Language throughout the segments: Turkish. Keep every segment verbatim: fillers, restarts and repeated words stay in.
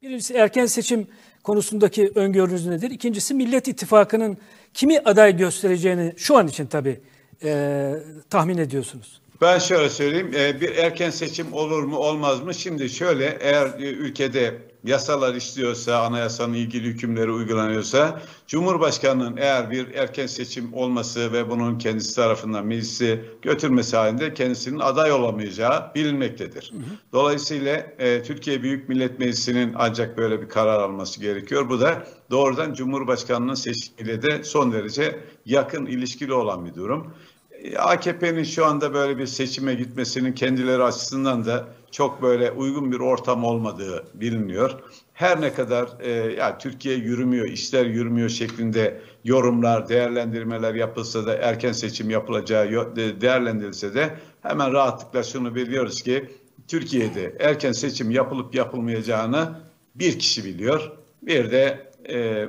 Birincisi erken seçim konusundaki öngörünüz nedir? İkincisi Millet İttifakı'nın kimi aday göstereceğini şu an için tabii e, tahmin ediyorsunuz. Ben şöyle söyleyeyim, bir erken seçim olur mu olmaz mı? Şimdi şöyle, eğer ülkede yasalar işliyorsa, anayasanın ilgili hükümleri uygulanıyorsa, Cumhurbaşkanı'nın eğer bir erken seçim olması ve bunun kendisi tarafından meclisi götürmesi halinde kendisinin aday olamayacağı bilinmektedir. Hı hı. Dolayısıyla e, Türkiye Büyük Millet Meclisi'nin ancak böyle bir karar alması gerekiyor. Bu da doğrudan Cumhurbaşkanı'nın seçimiyle de son derece yakın ilişkili olan bir durum. A K P'nin şu anda böyle bir seçime gitmesinin kendileri açısından da çok böyle uygun bir ortam olmadığı biliniyor. Her ne kadar e, ya Türkiye yürümüyor, işler yürümüyor şeklinde yorumlar, değerlendirmeler yapılsa da, erken seçim yapılacağı değerlendirilse de hemen rahatlıkla şunu biliyoruz ki Türkiye'de erken seçim yapılıp yapılmayacağını bir kişi biliyor. Bir de e,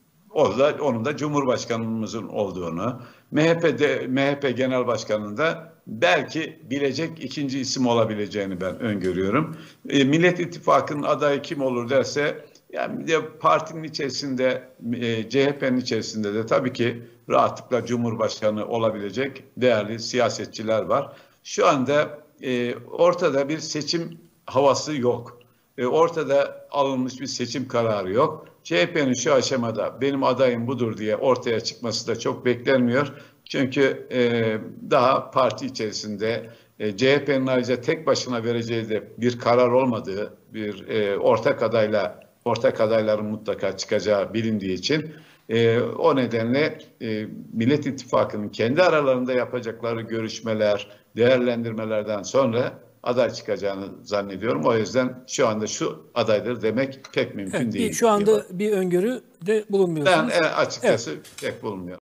O da, onun da Cumhurbaşkanımızın olduğunu, M H P'de, M H P Genel Başkanı'nın da belki bilecek ikinci isim olabileceğini ben öngörüyorum. E, Millet İttifakı'nın adayı kim olur derse, yani de partinin içerisinde, e, C H P'nin içerisinde de tabii ki rahatlıkla Cumhurbaşkanı olabilecek değerli siyasetçiler var. Şu anda e, ortada bir seçim havası yok. E, ortada alınmış bir seçim kararı yok. C H P'nin şu aşamada benim adayım budur diye ortaya çıkması da çok beklenmiyor. Çünkü e, daha parti içerisinde e, C H P'nin ayrıca tek başına vereceği de bir karar olmadığı, bir e, ortak adayla ortak adayların mutlaka çıkacağı bilindiği için e, o nedenle e, Millet İttifakı'nın kendi aralarında yapacakları görüşmeler, değerlendirmelerden sonra aday çıkacağını zannediyorum. O yüzden şu anda şu adaydır demek pek mümkün evet, değil. Şu anda bir öngörü de bulunmuyorsunuz. Ben açıkçası evet. pek bulunmuyor.